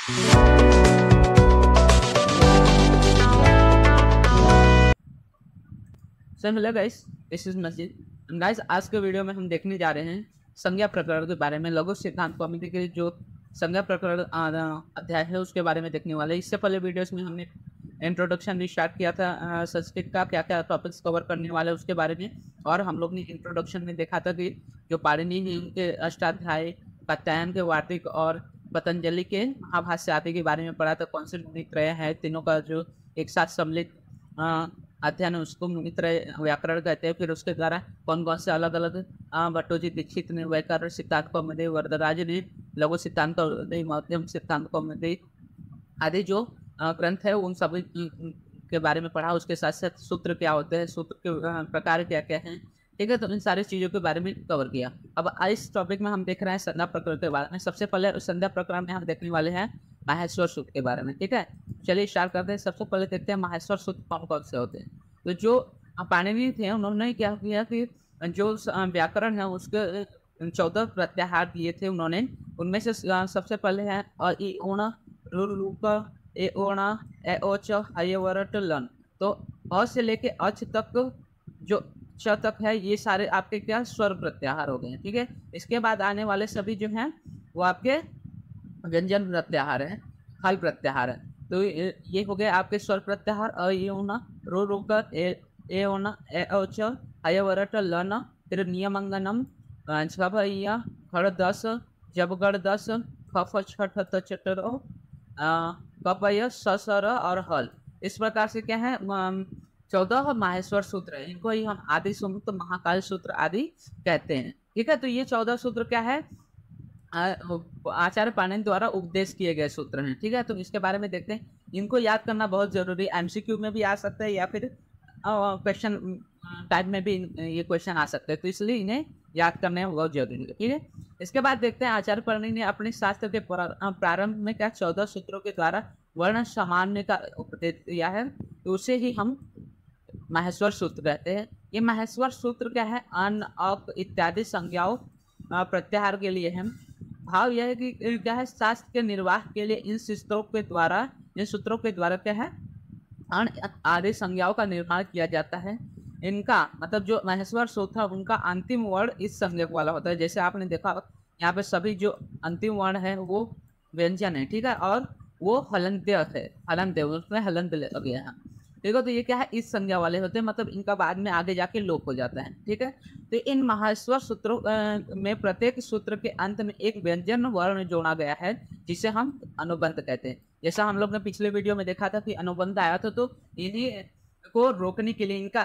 Sir hello guys, this is मस्जिद guys. आज के वीडियो में हम देखने जा रहे हैं संज्ञा प्रकरण के बारे में। लघु सिद्धांत कॉमेडी के जो संज्ञा प्रकरण अध्याय है उसके बारे में देखने वाले। इससे पहले वीडियोस में हमने इंट्रोडक्शन भी स्टार्ट किया था संस्कृत का क्या क्या टॉपिक्स कवर करने वाले उसके बारे में। और हम लोग ने इंट्रोडक्शन में देखा था कि जो पाणिनि है उनके अष्टाध्याय, कात्यायन के वार्तिक और पतंजलि के महाभाष्य आदि के बारे में पढ़ा था। कौन से त्रय है, तीनों का जो एक साथ सम्मिलित अध्ययन उसको मुनित्रय व्याकरण कहते हैं। फिर उसके द्वारा कौन कौन से अलग अलग भट्टोजी दीक्षित ने व्याकरण सिद्धांत कौमुदी, वरदराज ने लघु सिद्धांत कौमुदी, मध्यम सिद्धांत कौमुदी आदि जो ग्रंथ है उन सभी के बारे में पढ़ा। उसके साथ साथ सूत्र क्या होते हैं, सूत्र के प्रकार क्या क्या हैं, ठीक है। तो इन सारी चीज़ों के बारे में कवर किया। अब इस टॉपिक में हम देख रहे हैं संज्ञा प्रकरण के बारे में। सबसे पहले संज्ञा प्रकरण में हम देखने वाले हैं माहेश्वर सूत्र के बारे में, ठीक है। चलिए स्टार्ट करते हैं। सबसे पहले देखते हैं माहेश्वर सूत्र कौन कौन से होते हैं। तो जो पाणिनि थे उन्होंने क्या किया कि जो व्याकरण है उसके 14 प्रत्याहार दिए थे उन्होंने। उनमें से सबसे पहले है अ इ ऊण रु रूप ए ओणा ए ओच हयवरट लन। तो अ से लेके अच तक जो च तक है ये सारे आपके क्या स्वर प्रत्याहार हो गए हैं, ठीक है। इसके बाद आने वाले सभी जो हैं वो आपके व्यंजन प्रत्याहार है, हल प्रत्याहार है। तो ये हो गए आपके स्वर प्रत्याहार अ इ ऊण रु रूप ए ओण ए ओच हयवरट लन। फिर नियमंगनम छभैया खड़ 10 जबगढ़ 10 खफ छठ चटरो कपय ससर और हल। इस प्रकार से क्या है 14 माहेश्वर सूत्र है। इनको ही हम आदि सूत्र, महाकाल सूत्र आदि कहते हैं, ठीक है। तो ये 14 सूत्र क्या है आचार्य पाणिनि द्वारा उपदेश किए गए सूत्र हैं, ठीक है। तो इसके बारे में देखते हैं। इनको याद करना बहुत जरूरी, एमसीक्यू में भी आ सकता है या फिर क्वेश्चन टाइप में भी ये क्वेश्चन आ सकते हैं। तो इसलिए इन्हें याद करना बहुत जरूरी है, ठीक है। इसके बाद देखते हैं आचार्य पाणिनि ने अपने शास्त्र के प्रारंभ में क्या 14 सूत्रों के द्वारा वर्ण सामान्य का उपदेश दिया है। तो उसे ही हम माहेश्वर सूत्र कहते हैं। ये माहेश्वर सूत्र क्या है अन अक इत्यादि संज्ञाओं प्रत्याहार के लिए है। भाव यह है कि क्या है शास्त्र के निर्वाह के लिए इन सूत्रों के द्वारा क्या है अण आदि संज्ञाओं का निर्माण किया जाता है। इनका मतलब जो माहेश्वर सूत्र है उनका अंतिम वर्ण इस संज्ञक वाला होता है। जैसे आपने देखा यहाँ पे सभी जो अंतिम वर्ण है वो व्यंजन है, ठीक है। और वो हलंत्य है, हलंत्य उसमें हलंत लग गया है, ठीक है। तो ये क्या है इस संज्ञा वाले होते हैं, मतलब इनका बाद में आगे जाके लोप हो जाता है, ठीक है। तो इन माहेश्वर सूत्रों में प्रत्येक सूत्र के अंत में एक व्यंजन वर्ण जोड़ा गया है जिसे हम अनुबंध कहते हैं। जैसा हम लोग ने पिछले वीडियो में देखा था कि अनुबंध आया था, तो इन्हीं को रोकने के लिए, इनका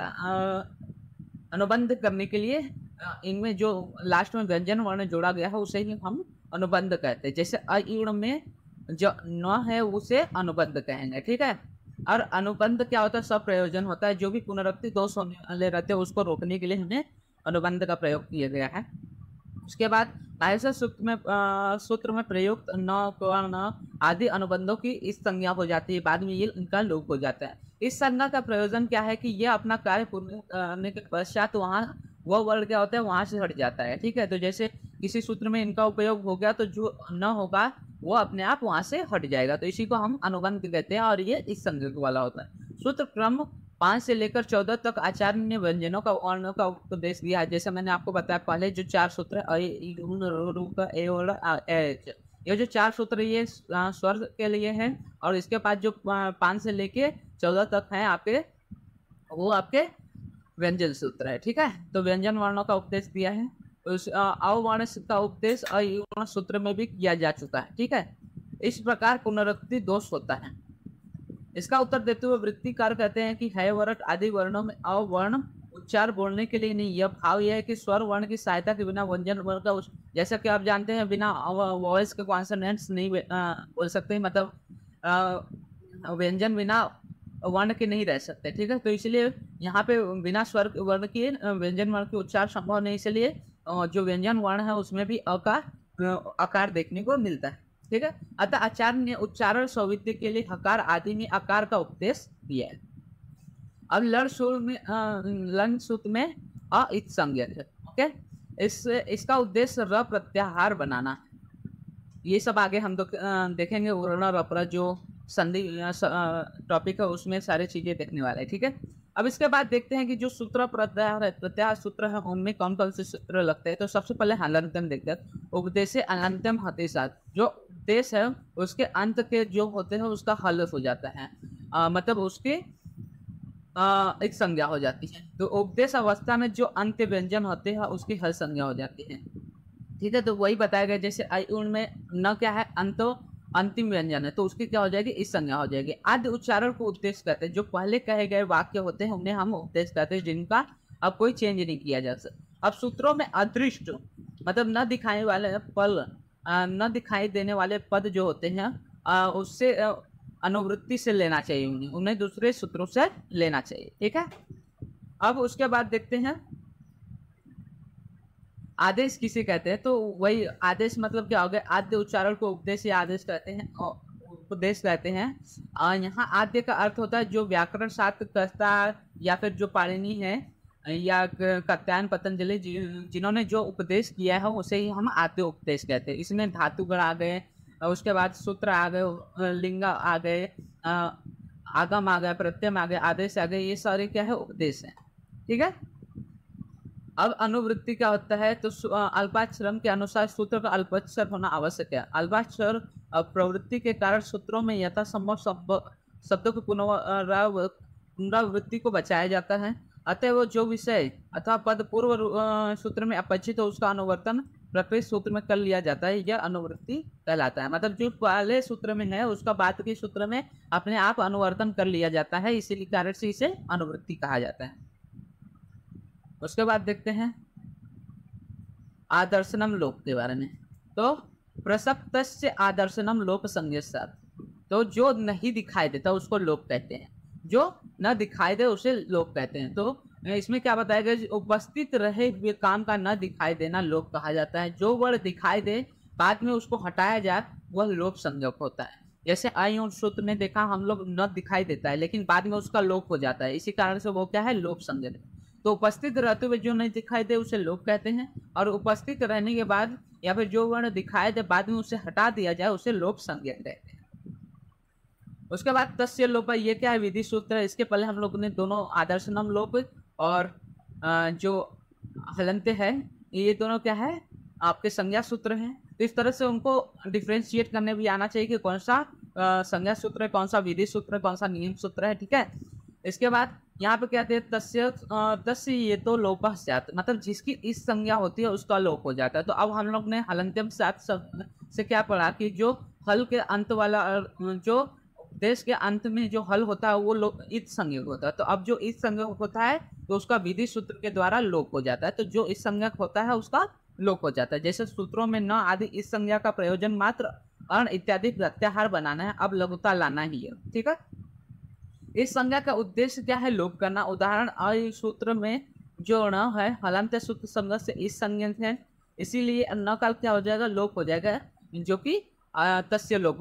अनुबंध करने के लिए इनमें जो लास्ट में व्यंजन वर्ण जोड़ा गया है उसे ही हम अनुबंध कहते हैं। जैसे अयुण में जो न है उसे अनुबंध कहेंगे, ठीक है। और अनुबंध क्या होता है सब प्रयोजन होता है, जो भी पुनरुक्ति दोष होने वाले रहते हैं उसको रोकने के लिए हमें अनुबंध का प्रयोग किया गया है। उसके बाद माहेश्वर सूत्र में प्रयुक्त न कर्ण आदि अनुबंधों की इस संज्ञा हो जाती है, बाद में ये इनका लोप हो जाता है। इस संज्ञा का प्रयोजन क्या है कि यह अपना कार्य पूर्ण करने के पश्चात वहाँ वह वर्ण क्या होता है वहाँ से हट जाता है, ठीक है। तो जैसे किसी सूत्र में इनका उपयोग हो गया तो जो न होगा वो अपने आप वहाँ से हट जाएगा, तो इसी को हम अनुबंध कहते हैं। और ये इस संज्ञक वाला होता है। सूत्र क्रम 5 से लेकर 14 तक आचार्य ने व्यंजनों का वर्णों का उपदेश दिया है। जैसे मैंने आपको बताया पहले जो 4 सूत्र ये जो 4 सूत्र ये स्वर के लिए है, और इसके बाद जो 5 से लेके 14 तक है आपके वो आपके व्यंजन सूत्र है, ठीक है। तो व्यंजन वर्णों का उपदेश दिया है। उस अवर्ण का उपदेश अयुण सूत्र में भी किया जा चुका है, ठीक है। इस प्रकार पुनरुक्ति दोष होता है। इसका उत्तर देते हुए वृत्तिकार कहते हैं कि है वरट आदि वर्णों में अवर्ण उच्चार बोलने के लिए नहीं, यह भाव यह है कि स्वर वर्ण की सहायता के बिना व्यंजन वर्ण का जैसा कि आप जानते हैं बिना वॉइस के कॉन्सोनेंट्स नहीं बोल सकते, मतलब व्यंजन बिना वर्ण के नहीं रह सकते, ठीक है। तो इसलिए यहाँ पे बिना स्वर वर्ण के व्यंजन वर्ण के उच्चार संभव नहीं, इसलिए जो व्यंजन वर्ण है उसमें भी आकार देखने को मिलता है, ठीक है। अतः आचार्य ने उच्चारण सौविध्य के लिए हकार आदि में आकार का उपदेश दिया है। अब लन सूत्र में अ संज्ञक है, ओके। इसका उद्देश्य र प्रत्याहार बनाना है। ये सब आगे हम देखेंगे। वर्ण और अपरा जो संधि टॉपिक है उसमें सारी चीजें देखने वाले हैं, ठीक है। अब इसके बाद देखते हैं कि जो सूत्र प्रत्याहार है, प्रत्याहार सूत्र है, उनमें कौन कौन से सूत्र लगते हैं। तो सबसे पहले हलंतम देखते हैं। उपदेश अनंतम हते साथ, जो उपदेश है उसके अंत के जो होते हैं उसका हल हो जाता है, मतलब उसके एक संज्ञा हो जाती है। तो उपदेश अवस्था में जो अंत्य व्यंजन होते हैं उसकी हल संज्ञा हो जाती है, ठीक है। तो वही बताया गया, जैसे आयुण में न क्या है, अंतो अंतिम व्यंजन है, तो उसकी क्या हो जाएगी, इस संज्ञा हो जाएगी। आद्य उच्चारण को उपदेश कहते हैं। जो पहले कहे गए वाक्य होते हैं उन्हें हम उपदेश कहते हैं, जिनका अब कोई चेंज नहीं किया जा सकता। अब सूत्रों में अदृष्ट मतलब न दिखाने वाले पल, न दिखाई देने वाले पद जो होते हैं, उससे अनुवृत्ति से लेना चाहिए, उन्हें दूसरे सूत्रों से लेना चाहिए, ठीक है। अब उसके बाद देखते हैं आदेश किसे कहते हैं। तो वही आदेश मतलब क्या हो गया, आद्य उच्चारण को उपदेश या आदेश कहते हैं, उपदेश कहते हैं। यहाँ आद्य का अर्थ होता है जो व्याकरण शास्त्र कहता या फिर जो पाणिनि है या कात्यायन पतंजलि जिन्होंने जो उपदेश किया है उसे ही हम आद्य उपदेश कहते हैं। इसमें धातुगण आ गए, उसके बाद सूत्र आ गए, लिंग आ गए, आगम आ गया, प्रत्यय आ गए, आदेश आ गए, ये सारे क्या है, उपदेश है, ठीक है। अब अनुवृत्ति क्या होता है, तो अल्पाक्षरम के अनुसार सूत्र का अल्पाक्षर होना आवश्यक है। अल्पाक्षर प्रवृत्ति के कारण सूत्रों में यथासंभव शब्दों की पुनरावृत्ति को बचाया जाता है। अतः वो जो विषय अथवा पद पूर्व सूत्र में अपरिचित हो उसका अनुवर्तन प्रकृत सूत्र में कर लिया जाता है, यह अनुवृत्ति कहलाता है। मतलब जो पहले सूत्र में है उसका बाद के सूत्र में अपने आप अनुवर्तन कर लिया जाता है, इसीलिए कारण से इसे अनुवृत्ति कहा जाता है। उसके बाद देखते हैं आदर्शनम लोप के बारे में। तो प्रसक्तस्य आदर्शनम लोप संज्ञा, तो जो नहीं दिखाई देता उसको लोप कहते हैं, जो न दिखाई दे उसे लोप कहते हैं। तो इसमें क्या बताया गया, उपस्थित रहे हुए काम का न दिखाई देना लोप कहा जाता है। जो वर्ण दिखाई दे बाद में उसको हटाया जाए वह लोप संज्ञक होता है। जैसे आयुण सूत्र में देखा हम लोग न दिखाई देता है लेकिन बाद में उसका लोप हो जाता है, इसी कारण से वो क्या है, लोप संज्ञक। तो उपस्थित रहते हुए जो नहीं दिखाई दे उसे लोप कहते हैं, और उपस्थित रहने के बाद या फिर जो वर्ण दिखाई दे बाद में उसे हटा दिया जाए उसे लोप संज्ञक कहते हैं। उसके बाद तस्य लोप, ये क्या है, विधि सूत्र है। इसके पहले हम लोगों ने दोनों आदर्शनम लोप और जो हलंत है ये दोनों क्या है, आपके संज्ञा सूत्र हैं। तो इस तरह से उनको डिफ्रेंशिएट करने भी आना चाहिए कि कौन सा संज्ञा सूत्र है, कौन सा विधि सूत्र है, कौन सा नियम सूत्र है, ठीक है। इसके बाद यहाँ पे कहते हैं तस्य ये तो लोप स्यात्, मतलब जिसकी इस संज्ञा होती है उसका लोप हो जाता है। तो अब हम लोग ने हलंत्यम स्यात् से क्या पढ़ा कि जो हल के अंत वाला, जो देश के अंत में जो हल होता है वो इत संज्ञक होता है। तो अब जो इत संज्ञक होता है तो उसका विधि सूत्र के द्वारा लोप हो जाता है। तो जो इस संज्ञक होता है उसका लोप हो जाता है। जैसे सूत्रों में न आदि इस संज्ञा का प्रयोजन मात्र अर्ण इत्यादि प्रत्याहार बनाना है, अब लघुता लाना ही है, ठीक है। इस संज्ञा का उद्देश्य क्या है, लोप करना। उदाहरण अ सूत्र में जो न है हलंत सूत्र संज्ञा से इस संज्ञा है, इसीलिए न काल क्या हो जाएगा, लोप हो जाएगा, जो कि तस्य लोप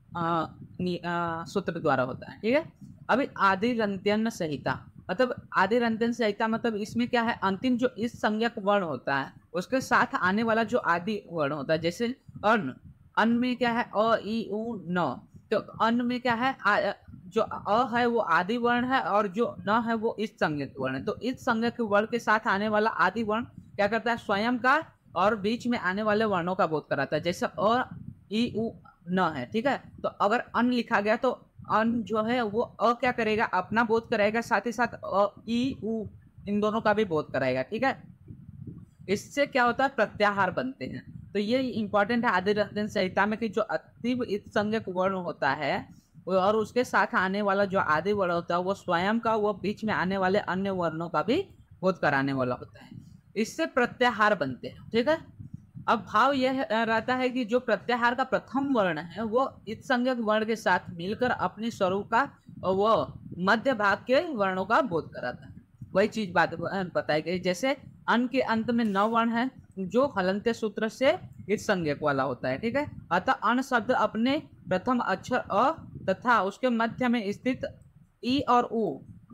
सूत्र द्वारा होता है, ठीक है। अभी आदिरंत्यन संहिता, मतलब आदिरंत्यन संहिता मतलब इसमें क्या है, अंतिम जो इस संज्ञक वर्ण होता है उसके साथ आने वाला जो आदि वर्ण होता है। जैसे अन्न, अन्न में क्या है, अ ई उ न, तो अन्न में क्या है, जो अ है वो आदि वर्ण है और जो न है वो इस संज्ञक वर्ण है। तो इस संज्ञक वर्ण के साथ आने वाला आदि वर्ण क्या करता है, स्वयं का और बीच में आने वाले वर्णों का बोध कराता है। जैसे अ ई उ न है, ठीक है। तो अगर अन लिखा गया तो अन जो है वो अ क्या करेगा, अपना बोध कराएगा, साथ ही साथ अ ई उ इन दोनों का भी बोध कराएगा, ठीक है। इससे क्या होता है, प्रत्याहार बनते हैं। तो ये इंपॉर्टेंट है आदिरंत्यन संहिता में कि जो अतीव इत संज्ञक वर्ण होता है और उसके साथ आने वाला जो आदि वर्ण होता है वो स्वयं का, वो बीच में आने वाले अन्य वर्णों का भी बोध कराने वाला होता है। इससे प्रत्याहार बनते हैं, ठीक है। अब भाव यह रहता है कि जो प्रत्याहार का प्रथम वर्ण है वो इत संज्ञक वर्ण के साथ मिलकर अपने स्वरूप का वो मध्य भाग के वर्णों का बोध कराता है। वही चीज बात बताई गई। जैसे अन के अंत में न वर्ण है जो हलंत्य सूत्र से इत संज्ञक वाला होता है, ठीक है। अतः अन शब्द अपने प्रथम अक्षर अ तथा उसके मध्य में स्थित ई और उ,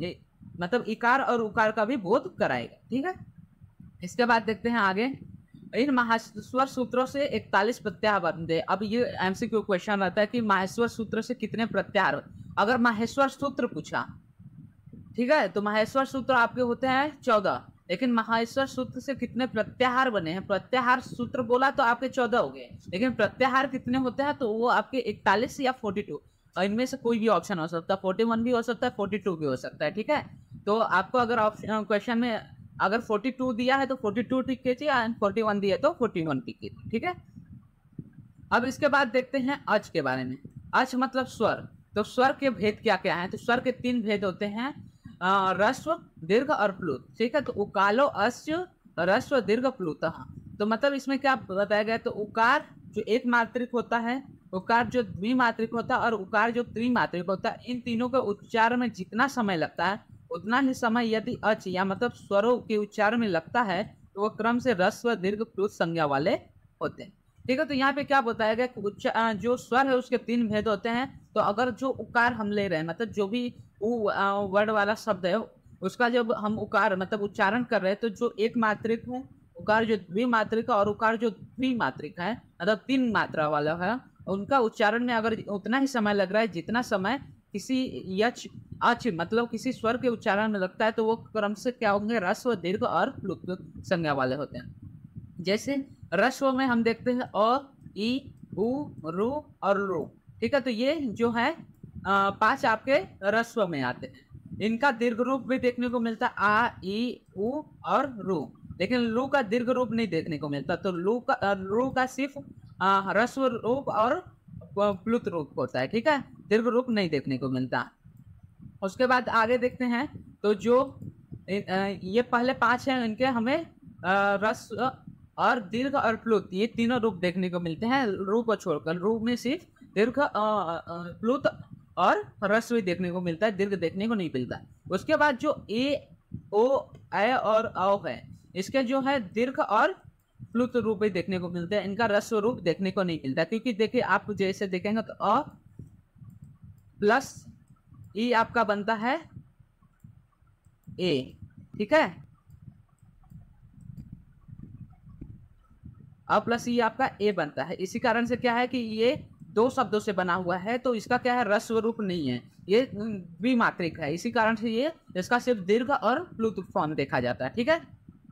मतलब इकार और उकार का भी बोध कराएगा, ठीक है। इसके बाद देखते हैं आगे, इन माहेश्वर सूत्रों से 41 प्रत्याहार बनते हैं। अब ये एमसीक्यू क्वेश्चन रहता है कि माहेश्वर सूत्र से कितने प्रत्याहार। अगर माहेश्वर सूत्र पूछा, ठीक है, तो माहेश्वर सूत्र आपके होते हैं 14, लेकिन माहेश्वर सूत्र से कितने प्रत्याहार बने हैं। प्रत्याहार सूत्र बोला तो आपके 14 हो गए, लेकिन प्रत्याहार कितने होते हैं तो वो आपके 41 या 42, और इनमें से कोई भी ऑप्शन हो सकता है। 41 भी हो सकता है, 42 भी हो सकता है। ठीक है, तो आपको अगर ऑप्शन क्वेश्चन में अगर 42 दिया है तो 42 टिक कीजिए, एंड 41 दिया है तो 41 टिक कीजिए। ठीक है, अब इसके बाद देखते हैं अच के बारे में। अच मतलब स्वर। तो स्वर के भेद क्या क्या है, तो स्वर के 3 भेद होते हैं, ह्रस्व, दीर्घ और प्लुत। ठीक है, तो उकालो अस्य ह्रस्व दीर्घ प्लुत। तो मतलब इसमें क्या बताया गया, तो उकार जो एक मात्रिक होता है, उकार जो द्विमात्रिक होता है, और उकार जो त्रिमात्रिक होता है, इन तीनों के उच्चारण में जितना समय लगता है उतना ही समय यदि अच या मतलब स्वरों के उच्चारण में लगता है तो वह क्रम से ह्रस्व दीर्घ प्लुत संज्ञा वाले होते हैं। ठीक है, तो यहाँ पे क्या बताया गया कि जो स्वर है उसके 3 भेद होते हैं। तो अगर जो उकार हम ले रहे हैं, मतलब जो भी वर्ड वाला शब्द है उसका जब हम उकार मतलब उच्चारण कर रहे हैं, तो जो एक मात्रिक है उकार, जो द्विमात्रिक और उकार जो द्विमात्रिक है मतलब 3 मात्रा वाला है, उनका उच्चारण में अगर उतना ही समय लग रहा है जितना समय किसी यच अच मतलब किसी स्वर के उच्चारण में लगता है, तो वो क्रम से क्या होंगे, ह्रस्व, दीर्घ और प्लुत संज्ञा वाले होते हैं। जैसे ह्रस्व में हम देखते हैं अ, ई, उ, रु और रू। ठीक है, तो ये जो है 5 आपके ह्रस्व में आते हैं। इनका दीर्घ रूप भी देखने को मिलता है, आ, ई, उ और रू, लेकिन लू का दीर्घ रूप नहीं देखने को मिलता। तो रू का सिर्फ ह्रस्व रूप और प्लुत रूप होता है। ठीक है, दीर्घ रूप नहीं देखने को मिलता। उसके बाद आगे देखते हैं, तो जो ये पहले 5 हैं, इनके हमें ह्रस्व और दीर्घ और प्लुत ये तीनों रूप देखने को मिलते हैं। रू को छोड़कर, रू में सिर्फ दीर्घ प्लुत और ह्रस्व देखने को मिलता है, दीर्घ देखने को नहीं मिलता। उसके बाद जो ए, ओ, ए और औ है, इसके जो है दीर्घ और प्लुत रूप ही देखने को मिलते हैं, इनका ह्रस्व रूप देखने को नहीं मिलता। क्योंकि देखिए आप जैसे देखेंगे तो अ प्लस ई आपका बनता है ए। ठीक है, अ प्लस ई आपका ए बनता है। इसी कारण से क्या है कि ये 2 शब्दों से बना हुआ है, तो इसका क्या है, ह्रस्व रूप नहीं है, ये द्विमात्रिक है। इसी कारण से ये इसका सिर्फ दीर्घ और प्लुत फॉर्म देखा जाता है। ठीक है,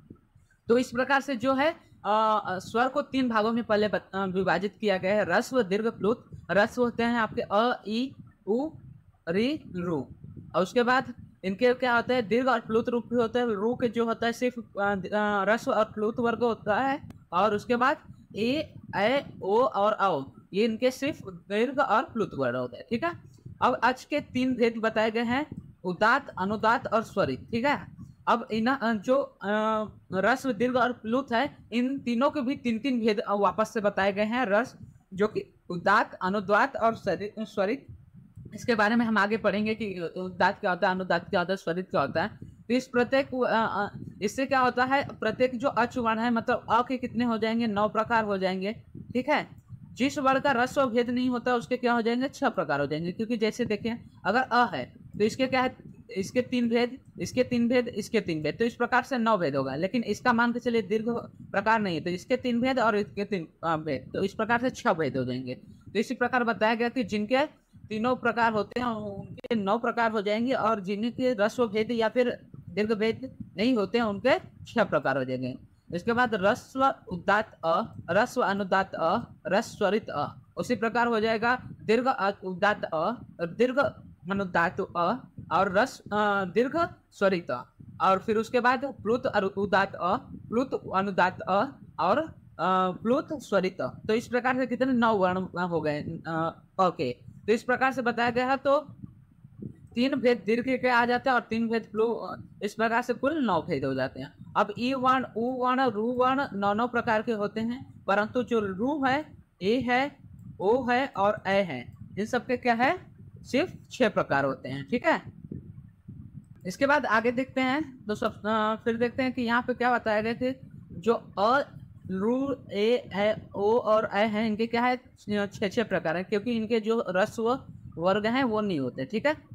तो इस प्रकार से जो है स्वर को 3 भागों में पहले विभाजित किया गया है, ह्रस्व, दीर्घ, प्लुत। ह्रस्व होते हैं आपके अ, ई, उ, री, रू, और उसके बाद इनके क्या होता है, दीर्घ और प्लुत रूप भी होता है। रू के जो होता है सिर्फ ह्रस्व और प्लुत वर्ग होता है, और उसके बाद ए, ओ और औ ये इनके सिर्फ दीर्घ और प्लुत वर्ग होते हैं। ठीक है, अब आज के 3 भेद बताए गए हैं, उदात्त, अनुदात्त और स्वरित। ठीक है, अब इन जो ह्रस्व, दीर्घ और प्लुत है, इन तीनों के भी 3 भेद वापस से बताए गए हैं। रस जो कि उदात्त, अनुदात्त और स्वरित, इसके बारे में हम आगे पढ़ेंगे कि उदात्त क्या होता है, अनुदात्त क्या होता है, स्वरित क्या होता है। तो इस प्रत्येक इससे क्या होता है, प्रत्येक जो अच वर्ण है मतलब अ के कितने हो जाएंगे, 9 प्रकार हो जाएंगे। ठीक है, जिस वर्ण का ह्रस्व भेद नहीं होता उसके क्या हो जाएंगे, 6 प्रकार हो जाएंगे। क्योंकि जैसे देखें अगर अ है तो इसके क्या है, इसके 3 भेद, इसके 3 भेद, इसके 3 भेद, तो इस प्रकार से 9 भेद होगा। लेकिन इसका मान के चलिए दीर्घ प्रकार नहीं है, तो इसके 3 भेद और इसके 3 भेद, तो इस प्रकार से 6 भेद हो जाएंगे। तो इसी प्रकार बताया गया कि जिनके तीनों प्रकार होते हैं उनके 9 प्रकार हो जाएंगे, और जिनके ह्रस्व भेद या फिर दीर्घ भेद नहीं होते हैं उनके 6 प्रकार हो जाएंगे। इसके बाद ह्रस्व उदात्त अ, ह्रस्व अनुदात्त अ, ह्रस्व स्वरित अ, उसी प्रकार हो जाएगा दीर्घ उदात्त अ, दीर्घ अनुदात्त अ और दीर्घ स्वरित अ, और फिर उसके बाद प्लुत उदात्त अ, प्लुत अनुदात्त अ और प्लुत स्वरित अ। तो इस प्रकार से कितने 9 वर्ण हो गए ओके। तो इस प्रकार से बताया गया है, तो 3 भेद दीर्घ के आ जाते हैं और 3 भेद प्लू, इस प्रकार से कुल 9 भेद हो जाते हैं। अब ई वर्ण, उ वर्ण, रू वर्ण 9 प्रकार के होते हैं, परंतु जो रू है, ए है, ओ है और ए है, इन सबके क्या है, सिर्फ 6 प्रकार होते हैं। ठीक है, इसके बाद आगे देखते हैं, तो फिर देखते हैं कि यहाँ पे क्या बताया गया कि जो अ, रू, ए है, ओ और ए है, इनके क्या है 6 प्रकार है, क्योंकि इनके जो ह्रस्व वर्ग हैं वो नहीं होते। ठीक है,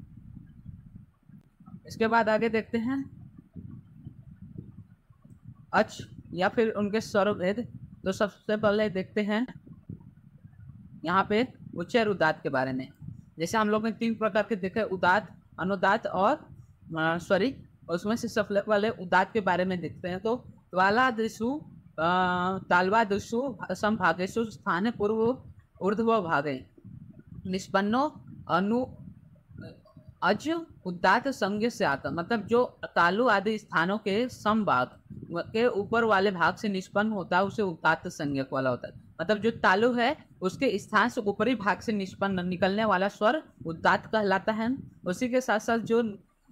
इसके बाद आगे देखते हैं, अच या फिर उनके स्वर भेद। तो सबसे पहले देखते हैं यहाँ पे उच्चार उदात के बारे में। जैसे हम लोग ने 3 प्रकार के देखे, उदात, अनुदात और स्वरित। उसमें से सबसे पहले उदात के बारे में देखते हैं। तो त्वालादिषु तालवादिषु संभागेषु स्थाने पूर्व ऊर्ध्व भागे निष्पन्नो अनु अज उदात संज्ञ से आता, मतलब जो तालु आदि स्थानों के समभाग के ऊपर वाले भाग से निष्पन्न होता है उसे उदात्त संज्ञक वाला होता है। मतलब जो तालु है उसके स्थान से ऊपरी भाग से निष्पन्न निकलने वाला स्वर उदात्त कहलाता है। उसी के साथ साथ जो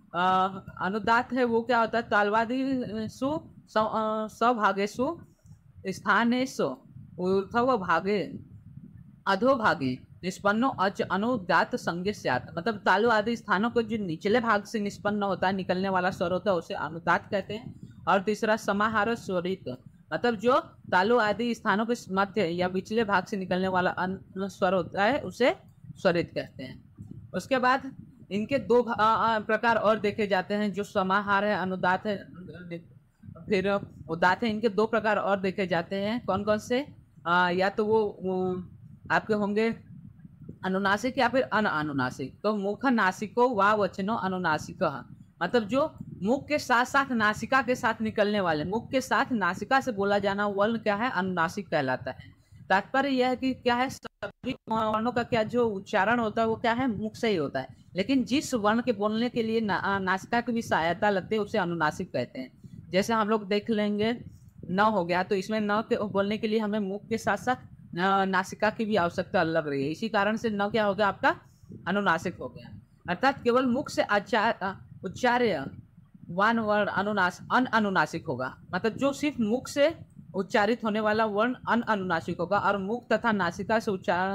अनुदात है वो क्या होता है, तालवादिषु सभागेषु स्थानेषु ऊर्ध्व भागे अधोभागे निष्पन्नो अच अनुदात संज्ञ स्यात्, मतलब तालु आदि स्थानों को जो निचले भाग से निष्पन्न होता है, निकलने वाला स्वर होता है उसे अनुदात कहते हैं। और तीसरा समाहार स्वरित, मतलब जो तालु आदि स्थानों के मध्य या पिछले भाग से निकलने वाला स्वर होता है उसे स्वरित कहते हैं। उसके बाद इनके 2 प्रकार और देखे जाते हैं, जो समाहार है, अनुदात है, फिर उदात है। इनके 2 प्रकार और देखे जाते हैं। कौन कौन से? या तो वो आपके होंगे अनुनासिक या फिर अनुनासिक। तो मुख नासिको वा वचनो अनुनासिक, मतलब जो मुख के साथ साथ नासिका के साथ निकलने वाले, मुख के साथ नासिका से बोला जाना वर्ण क्या है, अनुनासिक कहलाता है। तात्पर्य यह है कि क्या है, सभी वर्णों का क्या जो उच्चारण होता है वो क्या है, मुख से ही होता है, लेकिन जिस वर्ण के बोलने के लिए नासिका की भी सहायता लगती है उसे अनुनासिक कहते हैं। जैसे हम लोग देख लेंगे न हो गया, तो इसमें न के बोलने के लिए हमें मुख के साथ साथ नासिका की भी आवश्यकता लग रही है, इसी कारण से न क्या हो गया, आपका अनुनासिक हो गया। अर्थात केवल मुख से उच्चार्य वन वर्ण अनुनासिक होगा, मतलब जो सिर्फ मुख से उच्चारित होने वाला वर्ण अनुनासिक होगा, और मुख तथा नासिका से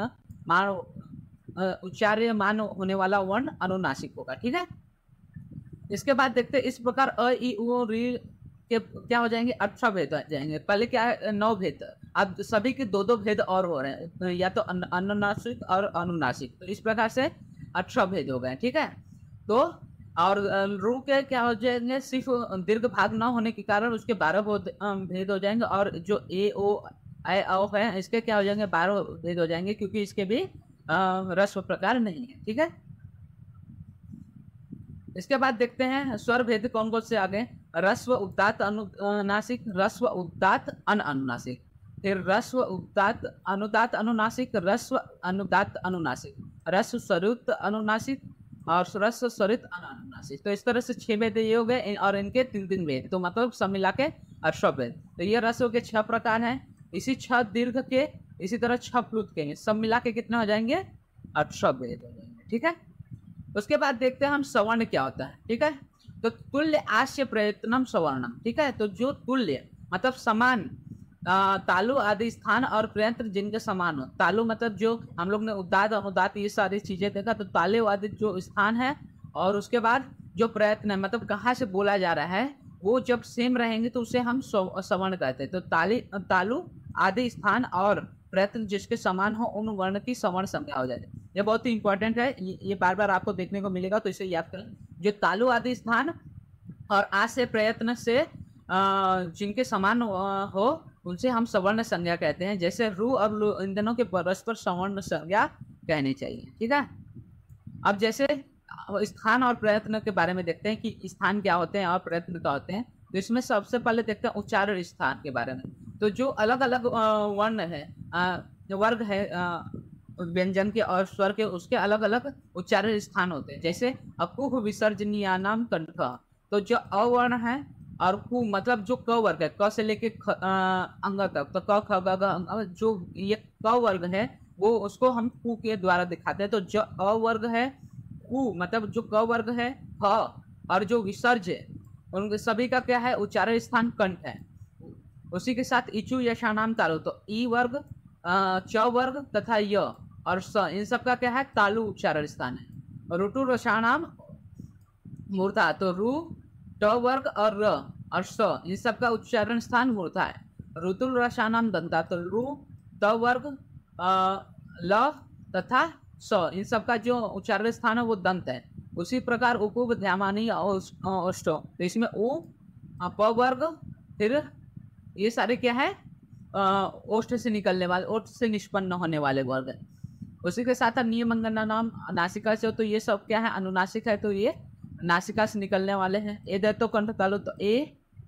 उच्चार्य मान होने वाला वर्ण अनुनासिक होगा। ठीक है, इसके बाद देखते हैं इस प्रकार अ ई उ री के क्या हो जाएंगे, 18 भेद हो जाएंगे। पहले क्या है, 9 भेद, अब सभी के 2-2 भेद और हो रहे हैं, या तो अनुनासिक और अनुनासिक। तो इस प्रकार से 18 भेद हो गए। ठीक है, तो और रू के क्या हो जाएंगे, सिर्फ दीर्घ भाग न होने के कारण उसके 12 भेद हो जाएंगे, और जो ए ओ आई औ है इसके क्या हो जाएंगे, 12 भेद हो जाएंगे, क्योंकि इसके भी रस्व प्रकार नहीं है। ठीक है, इसके बाद देखते हैं स्वर भेद कौन कौन से आ गए। रस्व उदात्त अनुनासिक, रस्व उदात्त अनुनासिक, फिर रस्व उदात्त अनुदात्त अनुनासिक, रस्व अनुदात्त अनुनासिक, रस्व स्वरित अनुनासिक और रस्व स्वरित अनुनासिक। तो इस तरह से 6 भेद ये हो गए, और इनके 3-3 भेद, तो मतलब सब मिला के 18 भेद। तो ये रस्व के 6 प्रकार हैं, इसी 6 दीर्घ के, इसी तरह 6 प्लुत के, सब मिला के कितने हो जाएंगे, 18 भेद हो जाएंगे। ठीक है, उसके बाद देखते हैं हम सवर्ण क्या होता है। ठीक है, तो तुल्य आस्य प्रयत्नम सवर्णम। ठीक है, तो जो तुल्य मतलब समान तालु आदि स्थान और प्रयत्न जिनके समान हो, तालु मतलब जो हम लोग ने उदात अनुदात ये सारी चीजें देखा, तो तालु आदि जो स्थान है और उसके बाद जो प्रयत्न है, मतलब कहाँ से बोला जा रहा है, वो जब सेम रहेंगे तो उसे हम सवर्ण कहते हैं। तो तालु आदि स्थान और प्रयत्न जिसके समान हो उन वर्ण की सवर्ण संज्ञा हो जाए। ये बहुत ही इंपॉर्टेंट है, ये बार बार आपको देखने को मिलेगा, तो इसे याद करें। जो तालु आदि स्थान और आ से प्रयत्न से जिनके समान हो उनसे हम सवर्ण संज्ञा कहते हैं। जैसे रू और लू, इन दोनों के परस्पर सवर्ण संज्ञा कहनी चाहिए। ठीक है, अब जैसे स्थान और प्रयत्न के बारे में देखते हैं कि स्थान क्या होते हैं और प्रयत्न क्या होते हैं। तो इसमें सबसे पहले देखते हैं उच्चारण स्थान के बारे में। तो जो अलग अलग वर्ण है, वर्ग है व्यंजन के और स्वर के, उसके अलग अलग उच्चारण स्थान होते हैं। जैसे अकुह विसर्जनीयानाम कंठ, तो जो अवर्ण है, और कु मतलब जो क वर्ग है, क से लेके अंग तक, तो क ख ग घ, जो ये क वर्ग है वो उसको हम कु के द्वारा दिखाते हैं। तो जो अवर्ग है कु, मतलब जो क वर्ग है ह, और जो विसर्ज है उनके सभी का क्या है, उच्चारण स्थान कंठ है। उसी के साथ इचु यशानाम तालु, तो ई वर्ग, च वर्ग तथा य और स, इन सब का क्या है, तालु उच्चारण स्थान है। ऋतु रसानाम मूर्धा, तो रू, ट वर्ग और र और स, इन सब का उच्चारण स्थान मूर्धा है। ऋतु रसानाम दंता, तो रू, त वर्ग, ल तथा स, इन सब का जो उच्चारण स्थान है वो दंत है। उसी प्रकार उपध्यामानी औष्टो, तो इसमें उ, प वर्ग, फिर ये सारे क्या है ओष्ठ से निकलने वाले, ओष्ठ से निष्पन्न होने वाले वर्ग है। उसी के साथ नियमंगना नाम नासिका से हो, तो ये सब क्या है अनुनासिक है, तो ये नासिका से निकलने वाले हैं। ए दे तो कंठ तालु, तो ए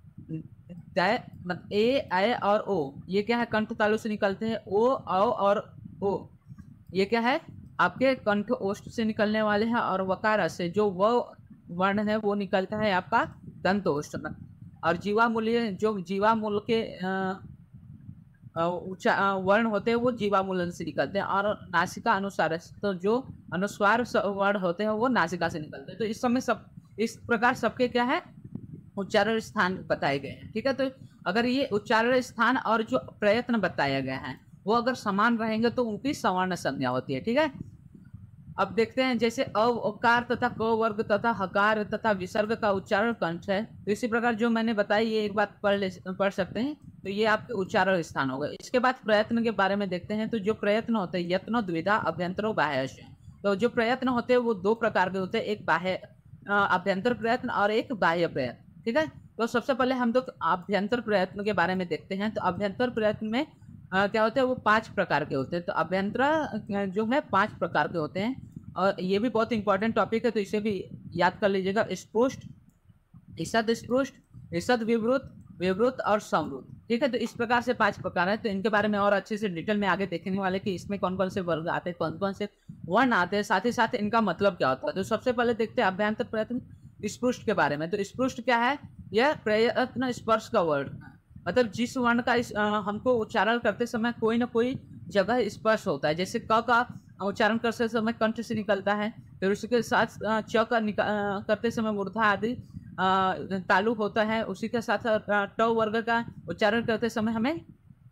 ए और ओ ये क्या है कंठ तालु से निकलते हैं। ओ और ओ ये क्या है आपके कंठ ओष्ठ से निकलने वाले हैं। और वकार से जो वो वर्ण है वो निकलता है आपका दंत ओष्ठ में। और जीवामूल्य जो जीवामूल के वर्ण होते हैं वो जीवामूलन से निकलते हैं। और नासिका अनुसार तो जो अनुस्वार वर्ण होते हैं वो नासिका से निकलते हैं। तो इस समय सब इस प्रकार सबके क्या है उच्चारण स्थान बताए गए हैं। ठीक है, तो अगर ये उच्चारण स्थान और जो प्रयत्न बताया गया है वो अगर समान रहेंगे तो उनकी सवर्ण संज्ञा होती है। ठीक है, अब देखते हैं जैसे अकार तथा क वर्ग तथा हकार तथा विसर्ग का उच्चारण कंठ है, तो इसी प्रकार जो मैंने बताई ये एक बात पढ़ सकते हैं। तो ये आपके उच्चारण स्थान हो गए। इसके बाद प्रयत्न के बारे में देखते हैं। तो जो प्रयत्न होते हैं यत्नो द्विधा अभ्यंतरो बाह्य। तो जो प्रयत्न होते हैं वो दो प्रकार के होते हैं, एक बाह्य अभ्यंतर प्रयत्न और एक बाह्य प्रयत्न। ठीक है, तो सबसे पहले हम लोग अभ्यंतर प्रयत्न के बारे में देखते हैं। तो अभ्यंतर प्रयत्न में क्या होते हैं वो 5 प्रकार के होते हैं। तो अभ्यंतर जो है 5 प्रकार के होते हैं और ये भी बहुत इंपॉर्टेंट टॉपिक है, तो इसे भी याद कर लीजिएगा। स्पृष्ट, ईषद स्पृष्ट, ईषद विवृत, विवृत और संवृत। ठीक है, तो इस प्रकार से 5 प्रकार है। तो इनके बारे में और अच्छे से डिटेल में आगे देखने वाले कि इसमें कौन कौन से वर्ग आते हैं, कौन कौन से वर्ण आते हैं, साथ ही साथ इनका मतलब क्या होता है। तो सबसे पहले देखते हैं अभ्यंतर प्रयत्न स्पृष्ट के बारे में। तो स्पृष्ट क्या है, यह प्रयत्न स्पर्श का वर्ण, मतलब जिस वर्ण का हमको उच्चारण करते समय कोई ना कोई जगह स्पर्श होता है। जैसे क का उच्चारण करते समय कंठ से निकलता है, फिर उसके साथ च का करते समय मूर्धा आदि तालु होता है। उसी के साथ ट वर्ग का उच्चारण करते समय हमें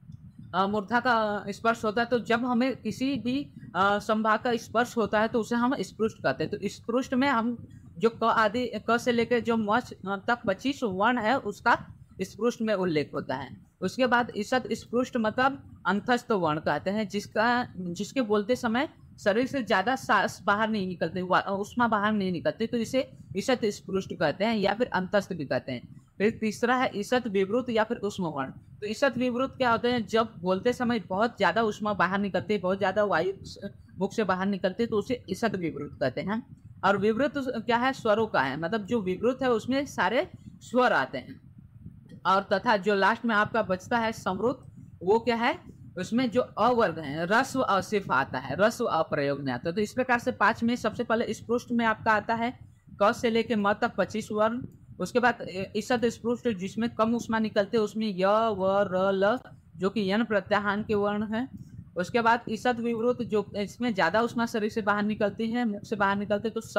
मूर्धा का स्पर्श होता है। तो जब हमें किसी भी संभाग का स्पर्श होता है तो उसे हम स्पृष्ट कहते हैं। तो स्पृष्ट में हम जो क आदि क से लेकर जो म तक 25 वर्ण है उसका स्पृष्ट में उल्लेख होता है। उसके बाद ईषद स्पृष्ट मतलब अंतस्थ वर्ण कहते हैं, जिसके बोलते समय शरीर से ज्यादा सांस बाहर नहीं निकलते, उष्मा बाहर नहीं निकलती, तो इसे ईषद स्पृष्ट कहते हैं या फिर अंतस्थ भी कहते हैं। फिर तीसरा है ईषद विवृत या फिर उष्म वर्ण। तो ईषद विवृत क्या होते हैं, जब बोलते समय बहुत ज्यादा उष्मा बाहर निकलती है, बहुत ज्यादा वायु मुख से बाहर निकलती है, तो उसे ईषद विवृत कहते हैं। और विवृत क्या है, स्वरों का है, मतलब जो विवृत है उसमें सारे स्वर आते हैं। और तथा जो लास्ट में आपका बचता है समृत, वो क्या है, उसमें जो अवर्ग है रस्व सिर्फ आता है, रस्व अप्रयोग में आता है। तो इस प्रकार से 5 में सबसे पहले स्पृष्ट में आपका आता है क से लेके म तक 25 वर्ण। उसके बाद ईषद स्पृष्ट जिसमें कम उष्मा निकलते, उसमें य व र ल जो कि यन प्रत्याहान के वर्ण है। उसके बाद ईषद विवृत जो इसमें ज्यादा उष्मा शरीर से बाहर निकलती है, मुख से बाहर निकलते, तो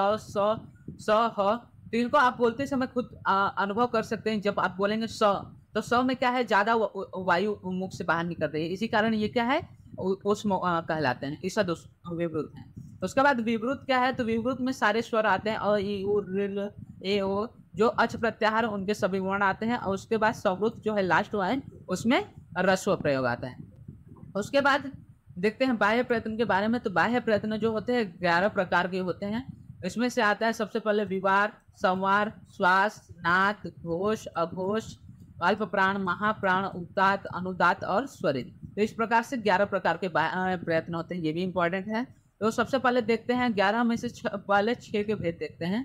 स ह। तो इनको आप बोलते समय खुद अनुभव कर सकते हैं। जब आप बोलेंगे स, तो स में क्या है, ज्यादा वायु मुख से बाहर निकल रही है, इसी कारण ये क्या है उष्म कहलाते हैं, ईषद विवृत है। उसके बाद विवृत क्या है, तो विवृत में सारे स्वर आते हैं, अ ई उ ऋ ए ओ, जो अच प्रत्याहार उनके सभी वर्ण आते हैं। और उसके बाद संवृत जो है लास्ट है, उसमें रस्व प्रयोग आता है। उसके बाद देखते हैं बाह्य प्रयत्न के बारे में। तो बाह्य प्रयत्न जो होते हैं 11 प्रकार के होते हैं। इसमें से आता है सबसे पहले विवार, संवार, श्वास, नाद, घोष, अघोष, अल्प प्राण, महाप्राण, उदात, अनुदात और स्वरित। तो इस प्रकार से 11 प्रकार के प्रयत्न होते हैं, ये भी इंपॉर्टेंट है। तो सबसे पहले देखते हैं 11 में से पहले 6 के भेद देखते हैं।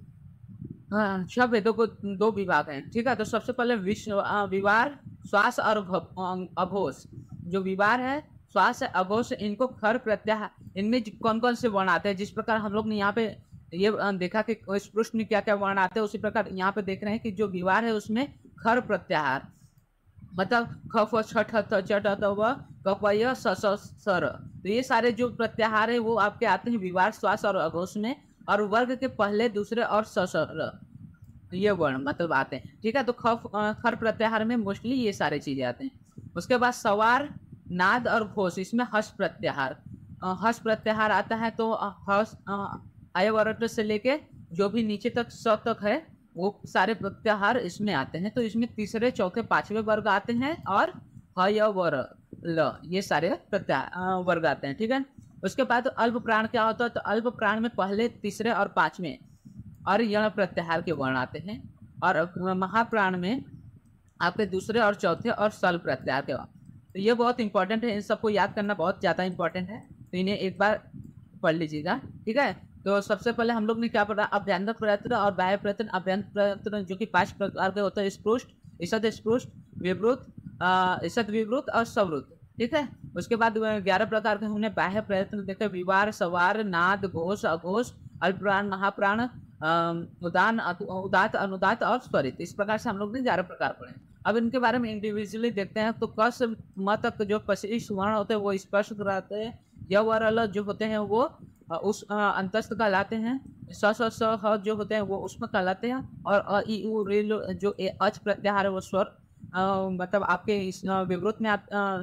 6 भेदों को 2 विभाग हैं। ठीक है, तो सबसे पहले विवार, श्वास और अघोष। जो विवार है, श्वास है, अघोष, इनको खर प्रत्याहार, इनमें कौन कौन से वर्ण आते हैं, जिस प्रकार हम लोग ने यहाँ पे ये देखा कि स्पृष्ट में क्या क्या वर्ण आते हैं, उसी प्रकार यहाँ पे देख रहे हैं कि जो विवार है उसमें खर प्रत्याहार, मतलब ख फ छ ठ त च ट त व क प य स स सर। तो ये सारे जो प्रत्याहार है वो आपके आते हैं विवार, श्वास और अघोष में। और वर्ग के पहले, दूसरे और स स र ये वर्ण मतलब आते हैं। ठीक है, तो खर प्रत्याहार में मोस्टली ये सारे चीजें आते हैं। उसके बाद सवार, नाद और घोष, इसमें हस प्रत्याहार, हस प्रत्याहार आता है। तो हस अयवरट से लेके जो भी नीचे तक स तक है वो सारे प्रत्याहार इसमें आते हैं। तो इसमें तीसरे, चौथे, 5वें वर्ग आते हैं और ह य व र ल ये सारे प्रत्याहार वर्ग आते हैं। ठीक है, उसके बाद अल्प प्राण क्या होता है, तो अल्प प्राण में पहले, तीसरे और 5वें और यण प्रत्याहार के वर्ण आते हैं। और महाप्राण में आपके दूसरे और चौथे और सल प्रत्याहार के बाद। तो ये बहुत इंपॉर्टेंट है, इन सबको याद करना बहुत ज़्यादा इंपॉर्टेंट है, तो इन्हें एक बार पढ़ लीजिएगा। ठीक है, तो सबसे पहले हम लोग ने क्या पढ़ा, अभ्यंतर प्रयत्न और बाह्य प्रयत्न। अभ्यंतर प्रयत्न जो कि 5 प्रकार के होते हैं, स्पृष्ट, ईषद स्पृष्ट, विवृत, ईषद विवृत और सवृत। ठीक है, उसके बाद 11 प्रकार के हमने बाह्य प्रयत्न देखे, विवार, सवार, नाद, घोष, अघोष, अल्पप्राण, महाप्राण, उदान, उदात, अनुदात और स्वरित। इस प्रकार से हम लोग ने 11 प्रकार पढ़े। अब इनके बारे में इंडिविजुअली देखते हैं। तो क से म तक जो 25 वर्ण होते हैं वो स्पष्ट कराते हैं। य वर्ण जो होते हैं वो उस अंतस्थ कहलाते हैं। स स स ह जो होते हैं वो उसमें कहलाते हैं। और अ इ उ ऋ जो अच प्रत्याहार है वो स्वर मतलब आपके इस विवृत में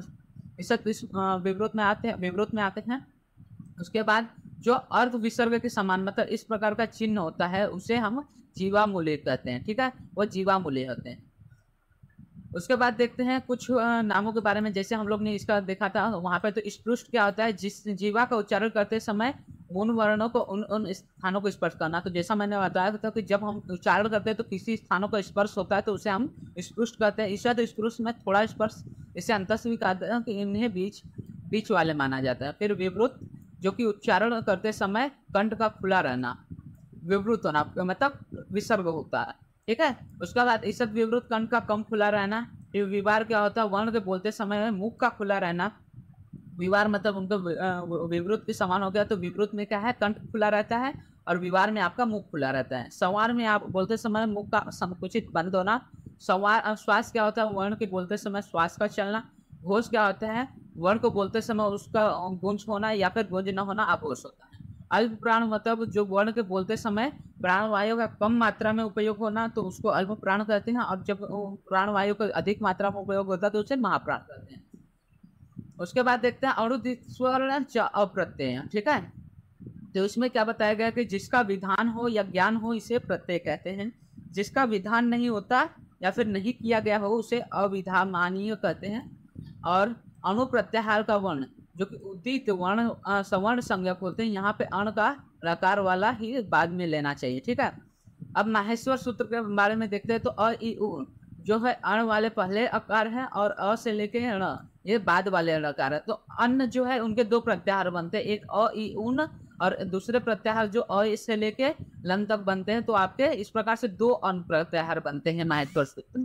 विवृत में आते हैं। उसके बाद जो अर्ध विसर्ग के समान मतलब इस प्रकार का चिन्ह होता है उसे हम जीवामूल्य कहते हैं। ठीक है, वो जीवामूल्य होते हैं। उसके बाद देखते हैं कुछ नामों के बारे में। जैसे हम लोग ने इसका देखा था वहाँ पे, तो स्पृष्ट क्या होता है, जिस जीवा का उच्चारण करते समय उन वर्णों को उन स्थानों को स्पर्श करना। तो जैसा मैंने बताया था कि जब हम उच्चारण करते हैं तो किसी स्थानों का स्पर्श होता है तो उसे हम स्पृष्ट कहते हैं। ईषद स्पृष्ट में थोड़ा स्पर्श, इसे अंतस्थ भी कहते हैं कि इन्हें बीच वाले माना जाता है। फिर विवृत जो कि उच्चारण करते समय कंठ का खुला रहना, विवृत होना मतलब विसर्ग होता है। ठीक है, उसके बाद ईषद विवृत कंठ का कम खुला रहना। फिर विवार क्या होता है, वर्ण के बोलते समय में मुख का खुला रहना। विवार मतलब उनको विवृत के समान हो गया, तो विवृत में क्या है, कंठ खुला रहता है और विवार में आपका मुख खुला रहता है। संवार में आप बोलते समय मुख का संकुचित बंद होना। संवार श्वास क्या होता है, वर्ण के बोलते समय श्वास का चलना। घोष क्या होता है, वर्ण को बोलते समय उसका गुंज होना या फिर गुंज न होना अघोष होता है। अल्प प्राण मतलब जो वर्ण के बोलते समय प्राणवायु का कम मात्रा में उपयोग होना तो उसको अल्प प्राण कहते हैं, और जब प्राणवायु का अधिक मात्रा में उपयोग होता है तो उसे महाप्राण कहते हैं। उसके बाद देखते हैं अणुदित स्वर अप्रत्यय। ठीक है, तो इसमें क्या बताया गया कि जिसका विधान हो या ज्ञान हो इसे प्रत्यय कहते हैं। जिसका विधान नहीं होता या फिर नहीं किया गया हो उसे अविधामानीय कहते हैं। और अनुप्रत्याहार का वर्ण जो कि उदित वर्ण सवर्ण संज्ञक होते हैं, यहाँ पे अण का रकार वाला ही बाद में लेना चाहिए। ठीक है, अब माहेश्वर सूत्र के बारे में देखते हैं। तो अ इ उ जो है अण वाले पहले अकार है और अ से लेके ण ये बाद वाले अकार है। तो अन्न जो है उनके दो प्रत्याहार बनते हैं, एक अ इ उन और दूसरे प्रत्याहार जो अ से लेके लन तक बनते हैं। तो आपके इस प्रकार से दो अन्न प्रत्याहार बनते हैं माहेश्वर सूत्र।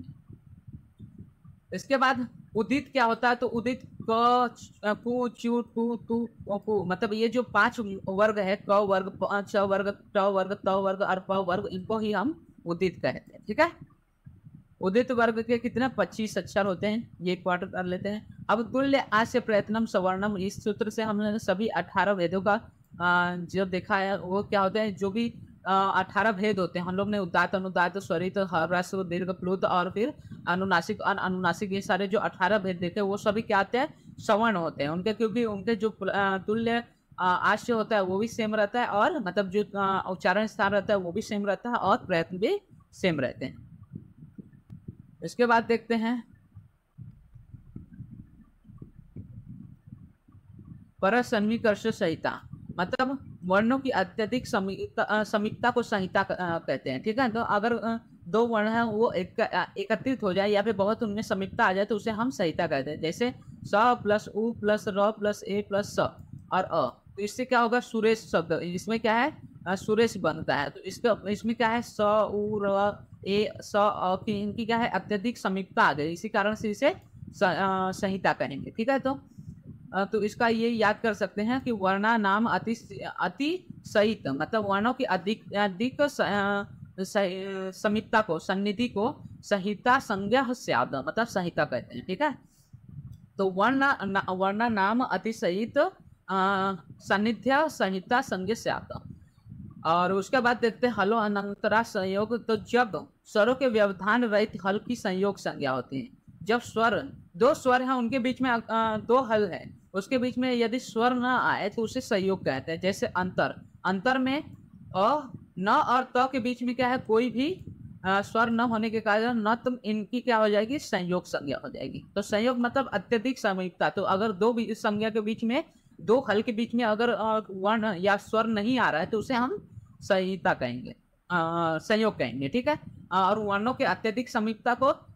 इसके बाद उदित क्या होता है, तो उदित क कु चु टू तु कु मतलब ये जो 5 वर्ग है, क वर्ग, च वर्ग, ट वर्ग, त वर्ग और प वर्ग, इनको ही हम उदित कहते हैं। ठीक है, उदित वर्ग के कितने 25 अक्षर होते हैं, ये क्वार्टर कर लेते हैं। अब तुल्य आस्य प्रयत्नम सवर्णम, इस सूत्र से हमने सभी 18 वेदों का जो देखा है वो क्या होते हैं, जो भी 18 भेद होते हैं हम लोग ने उदात, अनुदात, स्वरित, ह्रस्व, दीर्घ, प्लुत और फिर अनुनासिक, अनुनासिक, ये सारे जो 18 भेद देखे वो सभी क्या आते हैं, सवर्ण होते हैं उनके, क्योंकि उनके जो तुल्य आश्य होता है वो भी सेम रहता है, और मतलब जो उच्चारण स्थान रहता है वो भी सेम रहता है, और प्रयत्न भी सेम रहते हैं। इसके बाद देखते हैं परसन्निकर्ष संहिता, मतलब वर्णों की अत्यधिक समीपता को संहिता कहते हैं। ठीक है, तो अगर दो वर्ण है वो एकत्रित हो जाए या फिर बहुत उनमें समीपता आ जाए तो उसे हम संहिता कहते हैं। जैसे स प्लस उ प्लस र प्लस ए प्लस स और अ, तो इससे क्या होगा, सुरेश शब्द, इसमें क्या है सुरेश बनता है। तो इसमें क्या है, स उ र ए स अ की इनकी क्या है अत्यधिक समीपता आ गई, इसी कारण से इसे संहिता कहेंगे। ठीक है, तो इसका ये याद कर सकते हैं कि वर्णा नाम अति सहित मतलब वर्णों की अधिक समीपता को, सन्निधि को संहिता संज्ञा स्याद मतलब संहिता कहते हैं। ठीक है, तो वर्णा नाम अति सहित सन्निध्या संहिता संज्ञा स्याद। और उसके बाद देखते हैं हलो अनंतरा संयोग, तो जब स्वरों के व्यवधान रहित हल की संयोग संज्ञा होती है। जब स्वर, दो स्वर हैं उनके बीच में दो हल है, उसके बीच में यदि स्वर न आए तो उसे संयोग कहते हैं। जैसे अंतर, अंतर में अ न और त के बीच में क्या है, कोई भी स्वर न होने के कारण न तुम इनकी क्या हो जाएगी, संयोग संज्ञा हो जाएगी। तो संयोग मतलब अत्यधिक समीपता। तो अगर दो संज्ञा के बीच में, दो हल के बीच में अगर वर्ण या स्वर नहीं आ रहा है तो उसे हम संहिता कहेंगे, संयोग कहेंगे। ठीक है, और वर्णों के अत्यधिक समीपता को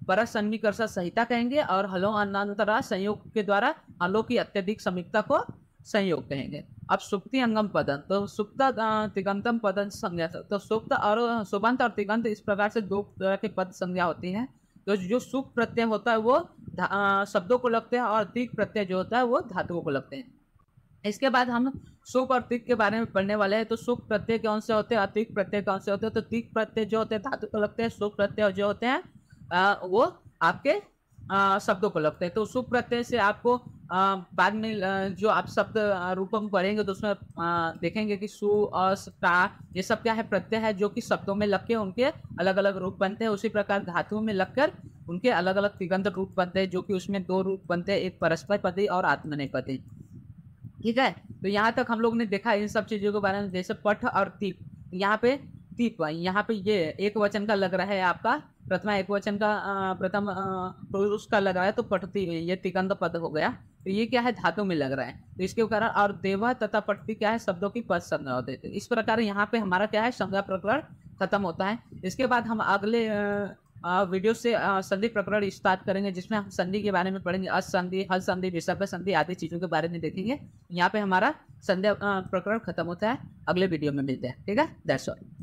परस सन्निकर्ष संहिता कहेंगे, और हलो अनंतरा संयोग के द्वारा हलो की अत्यधिक समीपता को संयोग कहेंगे। अब सुक्ति अंगम पदन, तो सुप्त तिगंतम पदन संज्ञा, तो सुप्त और सुबंत और तिगंत इस प्रकार से दो तरह के पद संज्ञा होती है। तो जो सुप प्रत्यय होता है वो शब्दों को लगते हैं, और तिक प्रत्यय जो होता है वो धातुओं को लगते हैं। इसके बाद हम सुप और तिक के बारे में पढ़ने वाले हैं। तो सुप प्रत्यय कौन से होते हैं और तिक प्रत्यय कौन से होते हैं। तो तिक प्रत्यय जो होते हैं धातु को लगते हैं, सुप प्रत्यय जो होते हैं वो आपके शब्दों को लगते हैं। तो सुप प्रत्यय से आपको बाद में जो आप शब्द रूपम पढ़ेंगे तो उसमें देखेंगे कि सु और टा ये सब क्या है, प्रत्यय है जो कि शब्दों में लग के उनके अलग अलग रूप बनते हैं। उसी प्रकार धातुओं में लगकर उनके अलग अलग तिगंत रूप बनते हैं, जो कि उसमें दो रूप बनते हैं, एक परस्पर पदी और आत्मनेपदी। ठीक है, तो यहाँ तक हम लोग ने देखा इन सब चीजों के बारे में, जैसे पठ और तीप। यहाँ पे तीप, यहाँ पे ये एक वचन का लग रहा है आपका, प्रथमा एक वचन का प्रथम पुरुष का लग रहा है, तो पठती ये तिगंत पद हो गया। तो ये क्या है, धातु में लग रहा है, तो इसके कारण। और देवा तथा पठती क्या है, शब्दों की पद संज्ञा होते हैं। इस प्रकार यहाँ पे हमारा क्या है, संज्ञा प्रकरण खत्म होता है। इसके बाद हम अगले वीडियो से संधि प्रकरण स्टार्ट करेंगे, जिसमें हम संधि के बारे में पढ़ेंगे, असंधि, हल संधि, विसर्ग संधि आदि चीजों के बारे में देखेंगे। यहाँ पे हमारा संध्या प्रकरण खत्म होता है। अगले वीडियो में मिलते हैं। ठीक है, दैट्स ऑल।